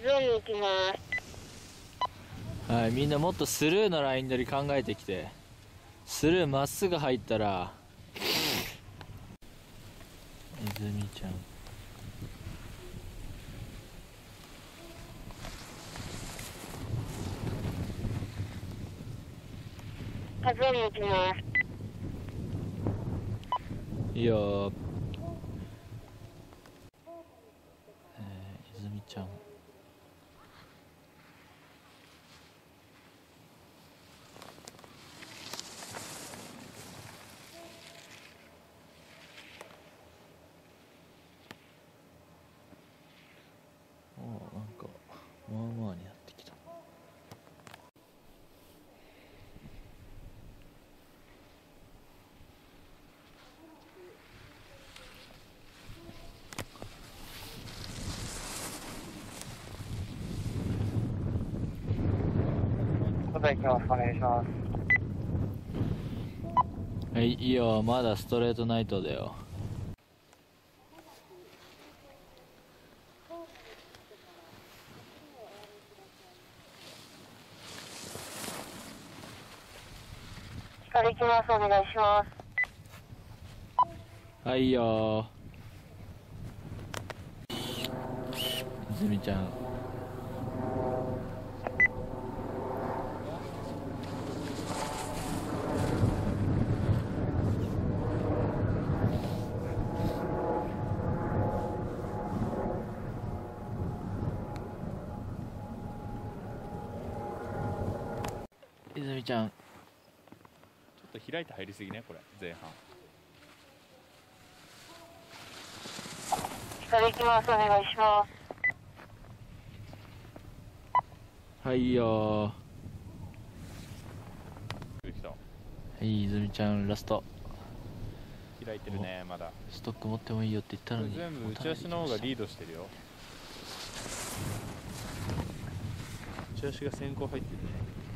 数えに行きます。 はい、みんなもっとスルーのライン取り考えてきて。スルーまっすぐ入ったら泉ちゃん数えに行きます。 いいよ。泉ちゃんなんかまあまあになってきた。 答え行きます。お願いします。 はい、いいよ。まだストレートナイトだよ。 光行きます。お願いします。 はい、いいよ。泉ちゃん泉ちゃんちょっと開いて入りすぎね、これ前半。 光行きます。お願いします。 はい、いいよ。 来た。 はい、泉ちゃんラスト。 開いてるね、まだ。 ストック持ってもいいよって言ったのに全部打ち出しの方がリードしてるよ。打ち出しが先行入ってるね。